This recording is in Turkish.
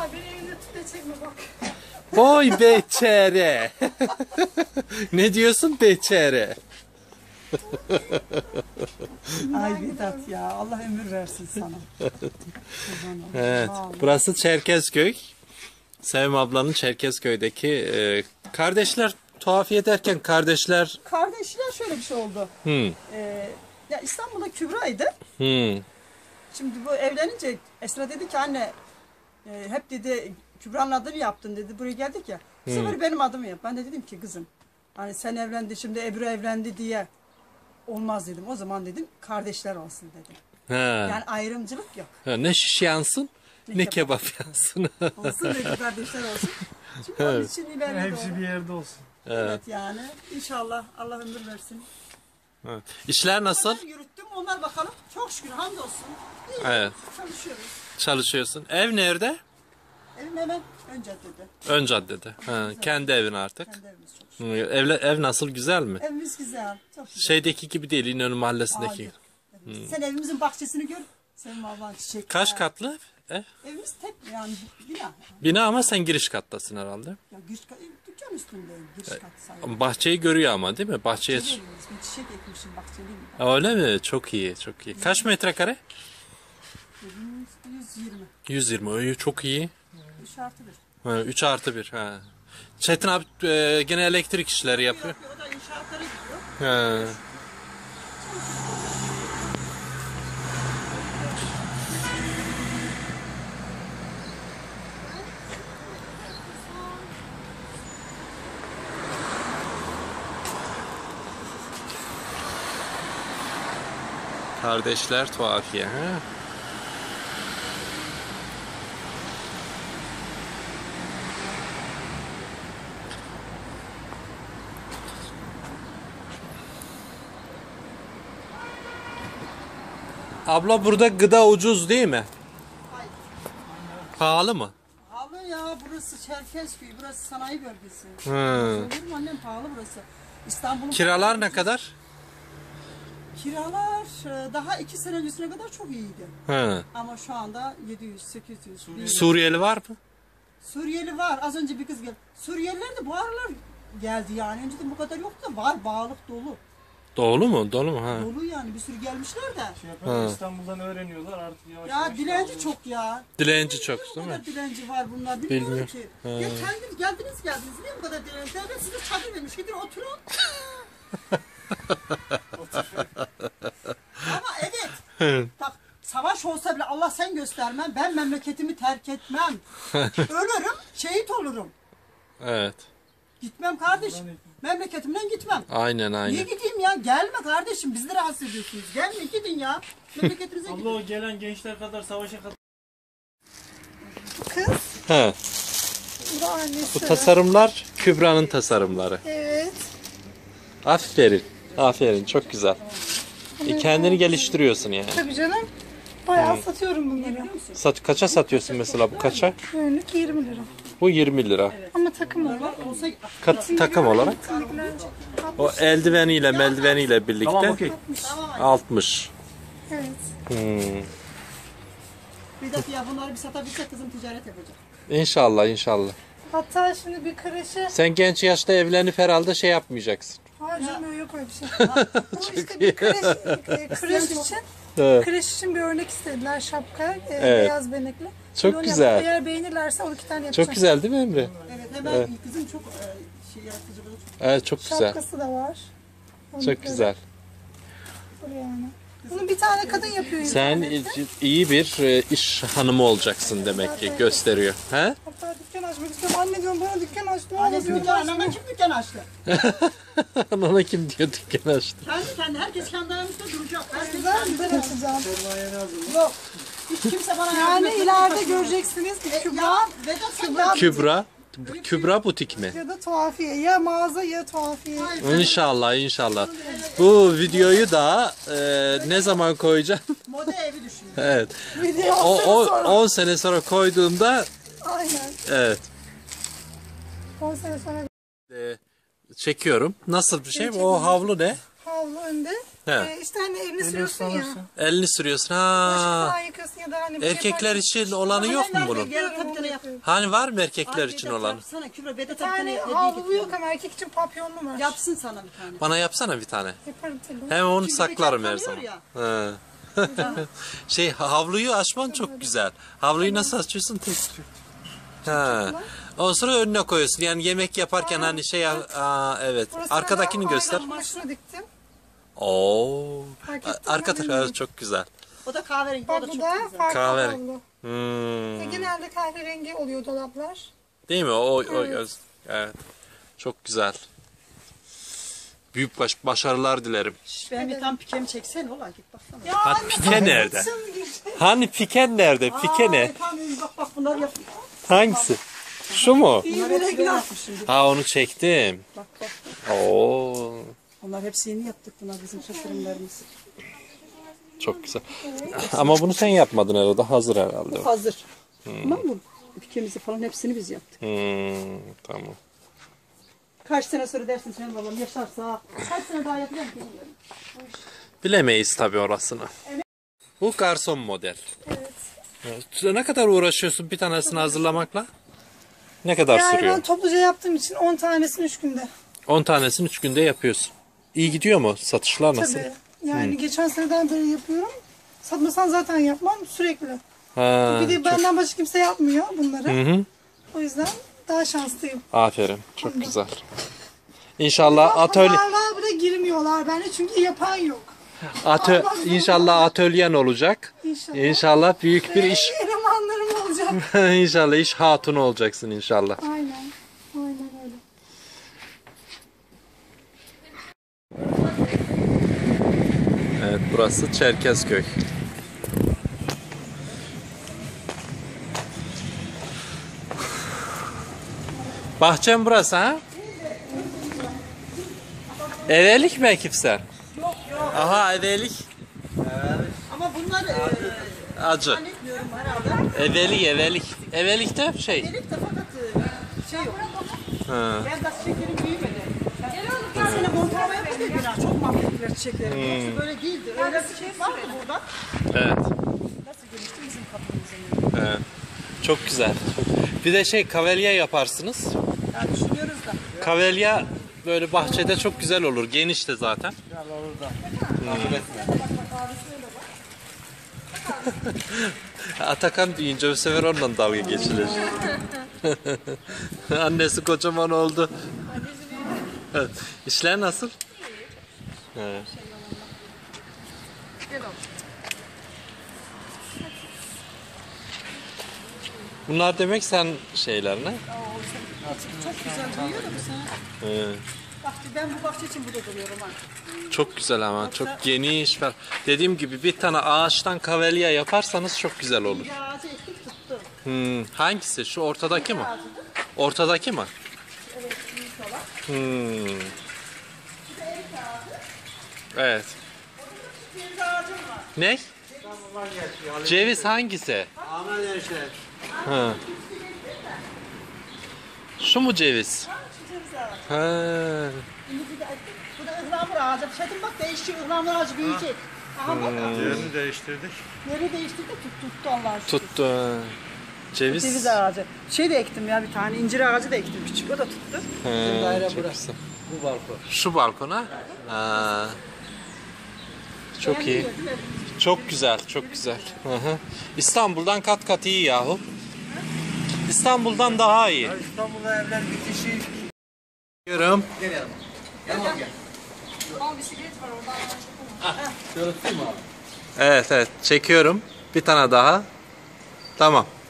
beni evinde tut da çekme bak. Oy beçere. Ne diyorsun beçere? Ay Vedat ya, Allah ömür versin sana. Evet, burası Çerkezköy. Sevim ablanın Çerkezköy'deki kardeşler tuhafiye derken kardeşler. Kardeşler şöyle bir şey oldu. Ya İstanbul'da Kübra'ydı. Şimdi bu evlenince Esra dedi ki anne hep dedi Kübra'nın adını yaptın dedi. Buraya geldik ya. Bu sefer benim adımı yap. Ben de dedim ki kızım hani sen evlendi şimdi Ebru evlendi diye olmaz dedim. O zaman dedim kardeşler olsun dedim. Ha. Yani ayrımcılık yok. Ha, ne şiş yansın ne kebap yansın. Olsun dedi kardeşler olsun. Çünkü onun için ileride Hepsi bir yerde olsun. Evet yani inşallah Allah ömür versin. Evet. İşler nasıl? Ben yürüttüm onlar bakalım. Çok şükür hamdolsun. İyi, Evet. çalışıyoruz. Çalışıyorsun. Ev nerede? Evim hemen ön caddede. Ön caddede. Ha, kendi evin artık. Kendi evimiz çok şükür. Ev nasıl, güzel mi? Evimiz güzel. Çok güzel. Şeydeki gibi değil, İnönü Mahallesi'ndeki. Hayır. Sen evimizin bahçesini gör. Senin baban çiçek. Kaç katlı ev? Evimiz tek yani bina. Bina ama sen giriş kattasın herhalde. Ya dükkan üstündeyim. Giriş katı sayılır. Bahçeyi görüyor ama değil mi? Bahçeye... Ben çiçek ekmişim bahçeliyim. Öyle mi? Çok iyi, çok iyi. Kaç metrekare? Evimiz 120. 120. Öyle çok iyi. 3 artı 1. Ha, 3 artı 1. Ha. Çetin abi gene elektrik işleri yapıyor. O da inşaatlara gidiyor. Ha. Kardeşler tuhafiye. Ha? Abla burada gıda ucuz değil mi? Hayır. Pahalı mı? Pahalı ya burası Çerkezköy. Burası sanayi bölgesi. Hı. Olur mu annem pahalı burası. İstanbul'un Kiralar ne kadar? Kiralar daha 2 sene öncesine kadar çok iyiydi. Hı. Ama şu anda 700, 800. Suriyeli var mı? Suriyeli var. Az önce bir kız geldi. Suriyeliler de bu aralar geldi yani. Önceden bu kadar yoktu da var. Bağlık dolu. Dolu mu? Dolu mu? Ha. Dolu yani. Bir sürü gelmişler de. İstanbul'dan öğreniyorlar artık yavaş Ya yavaş. dilenci çok ya. Dilenci çok Niye bu değil mi? kadar dilenci var bunlar bilmiyorum Bilmiyorum. ki. Ya kendiniz geldiniz. Niye bu kadar dilenci? Devlet size çadır vermiş. Gidin oturun. Ama evet. Bak savaş olsa bile Allah sen göstermem. Ben memleketimi terk etmem. Ölürüm, şehit olurum. Evet. Gitmem kardeşim. Memleketimden gitmem. Aynen Niye aynen. gideyim ya? Gelme kardeşim. Bizi de rahatsız ediyorsunuz. Gelme gidin ya. Memleketinize Abla gidin. o gelen gençler kadar savaşa kadar. Kız, Ha. bu da annesi. Bu tasarımlar Kübra'nın tasarımları. Evet. Aferin. Aferin. Çok güzel. Kendini geliştiriyorsun yani. Tabii canım. Bayağı satıyorum bunları. Kaça satıyorsun mesela bu kaça? Önlük 20 lira. Bu 20 lira. Ama takım olarak. Olsa Takım olarak. Sinirler O eldiveniyle birlikte Tamam okey. 60. Evet. bir dakika ya bunları bir satabilsek kızım ticaret yapacak. İnşallah inşallah. Hatta şimdi bir kreşe Sen genç yaşta evlenip herhalde şey yapmayacaksın. harcamıyor yok öyle bir şey. Ama işte bir kreş için Evet. kreş için bir örnek istediler şapka, Evet. beyaz benekli. Çok Onu güzel. yapıp eğer beğenirlerse 12 tane yapacağım. Çok güzel değil mi Emre? Evet hemen kızım çok yaratıcılığı çok. Evet çok güzel. Şapkası da var. Çok güzel. Yani. Bunu bir tane kadın yapıyor. Sen internette. iyi bir iş hanımı olacaksın demek ki gösteriyor. He? Hatta dükkan açmak istiyorum. Anne diyorum bana dükkan aç. Ne Annesi olur dükkan, diyorum. anne kim dükkan açtı? Anana kim diyor dükkan açtı. Kendi herkes kendi ayağımızda duracak. Herkes Güzel ben açacağım. yok. Hiç kimse bana Yani etmez. ileride göreceksiniz bir Kübra Ya Vedat sen Kübra Kübra. Kübra butik mi? ya da tuhafiye. Ya mağaza ya tuhafiye. İnşallah inşallah. Bu videoyu da ne zaman koyacağım? moda evi düşün. Evet. Video O sonra. 10 sene sonra koyduğumda Aynen. evet. 10 sene sonra Çekiyorum. Nasıl bir şey? O havlu ne? havlu önde. He. İşte hani elini sürüyorsun ya. Elini sürüyorsun. Bulaşık Ha. falan yıkasın ya da hani bir şey Erkekler yaparken- için olanı yok mu bunun? Gel tabii tane yap. Hani var mı erkekler için olan? Sana Kübra Vedat Bir tabii tane tane havlu yok ama erkek için papyonlu var. Yapsın sana bir tane. Bana yapsana bir tane. Yaparım tabii. Hem onu Çünkü saklarım her bekar zaman. kalıyor He. Havluyu açman çok güzel. Havluyu nasıl açıyorsun? Tek. Ha. Ondan sonra önüne koyuyorsun. Yani yemek yaparken hani evet. Burası Arkadakini da göster. aynen başına diktim. Oo. Fark ettin mi? Arka tarafı çok güzel. O da kahverengi. Bak O da bu çok da güzel. farklı Kahverengi. havlu. Hmm. Genelde kahverengi oluyor dolaplar. Değil mi? O evet. Çok güzel. Büyük başarılar dilerim. Ben bir tam pikemi çeksene ola git baksana. Ya Hani anne, pike nerede? baksana gibi. Hani piken nerede? Pike ne? Ay, tamam, bak bunlar yap. Hangisi? Şu mu? Bunlar hepsi ben yapmışım. Ha onu çektim. Bak bak. Oo. Onlar hepsi yeni yaptık bunlar bizim şekerimlerimiz. Çok güzel. Ama bunu sen yapmadın herhalde. Hazır herhalde. Bu hazır. Tamam mı? Pikemizi falan hepsini biz yaptık. Tamam. Kaç sene sonra dersin sen babam yaşarsa kaç sene daha yapacağım ki bilmiyorum. Bilemeyiz tabii orasını. Bu garson model. Evet. Ne kadar uğraşıyorsun bir tanesini hazırlamakla? Ne kadar Yani sürüyor? ben topluca yaptığım için 10 tanesini 3 günde. 10 tanesini 3 günde yapıyorsun. İyi gidiyor mu? Satışlar nasıl? Tabii. Yani geçen seneden beri yapıyorum. Satmasan zaten yapmam sürekli. Ha, Bir de benden başka kimse yapmıyor bunları. Hı. O yüzden daha şanslıyım. Aferin. Çok güzel. İnşallah atölye Pazarlığa bile girmiyorlar bence çünkü yapan yok. inşallah atölyen olacak. İnşallah. İnşallah büyük bir iş. Elemanlarım olacak. İnşallah iş hatunu olacaksın inşallah. Aynen. Aynen öyle. Evet, burası Çerkezköy. Bahçem burası ha? Evelik mi ekipsen? Yok yok. Aha evelik. Ama bunlar Acı. zannetmiyorum herhalde. Evelik. Evelik de şey. Delik de fakat şey yok. Ha. Ben de çiçeklerim büyümedi. Ben sene montalama yapmadım ya. Çok mahvettiler çiçekleri. Yoksa böyle değildi. Öyle bir şey var mı burada? Evet. Nasıl gelişti bizim kapımızın? Evet. Çok güzel. Bir de kavelya yaparsınız. Yani düşünüyoruz da. Kavelya böyle bahçede çok güzel olur. Geniş de zaten. Atakan deyince bu sefer onunla dalga geçilir. Annesi kocaman oldu. Evet. İşler nasıl? Evet. Bunlar demek sen şeyler ne? Çok güzel büyüyor da bu sene. Evet. Ben bu bahçe için burada duruyorum ha. Çok güzel ama çok geniş. Dediğim gibi bir tane ağaçtan kavelya yaparsanız çok güzel olur. Bir ağacı ektik tuttu. Hangisi? Şu ortadaki mi? Ortadaki mi? Evet, büyük olan. Evet. Ceviz ağacım var. Ne? Ceviz hangisi? Ha. Şu mu ceviz? Şu ceviz ağacı. Ha. Şimdi bu da ıhlamur ağacı. Şedim bak değişiyor. Ihlamur ağacı büyüyecek. Aha bak. Yerini değiştirdik. Yeri değiştirdi tuttu Allah aşkına. Tuttu. Ha. Ceviz. Ceviz ağacı. Şey de ektim ya bir tane. İncir ağacı da ektim küçük. O da tuttu. Ha, çok güzel. Bu balkon. Şu balkona. Ha. Çok iyi. Beğendin değil mi? Çok güzel, çok güzel. Hı hı. İstanbul'dan kat kat iyi yahu. İstanbul'dan daha iyi. İstanbul'da evler bitişi. Görüyorum. Gel yanıma. Yanıma gel. Şöyle tutayım abi. Evet, çekiyorum. Bir tane daha. Tamam.